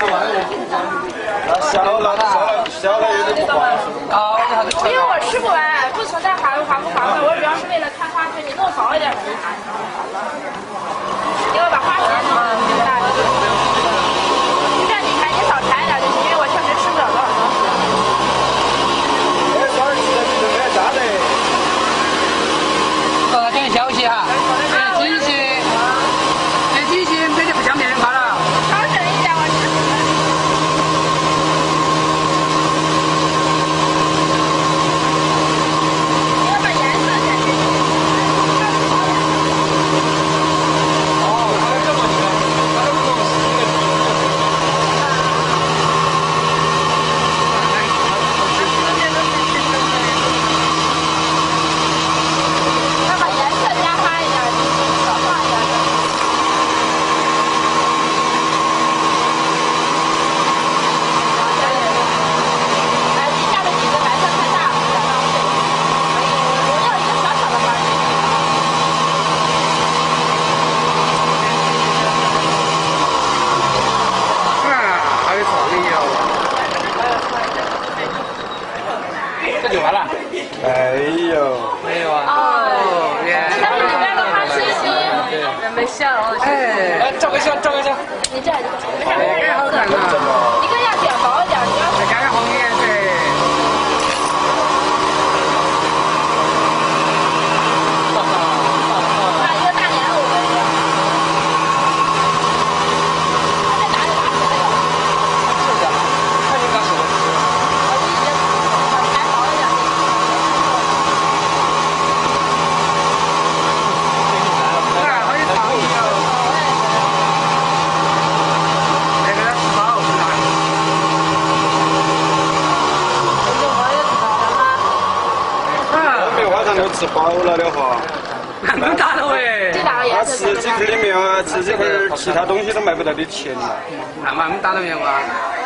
小了有点不划算。 因为我吃不完，不存在划不划算，我主要是为了看花生，你弄薄一点。给我把花生弄大一点。这样你看，你少馋一点就行，因为我确实吃不了多少东西。 告诉点消息哈，这机器没得不像别人发了。 调整一下，我吃不了。你要把颜色选进去。 就完了？ 没有。 没有啊？ 哦，它是里边的花清新，没香了。 哎，照个相。 你这样没事，好看的。你更要点薄一点，你要再加点红颜色。 画一个大莲藕的这样。再拿着拿起来。 是的，看你刚说的。 我已经还薄一点。 好有创意哦。那个吃饱是吧？ 每晚上都吃饱了的话， 那大了喂。 这两个颜色。 吃几块的面啊，吃几块其他东西都买不到的钱了。 那么大了面哇？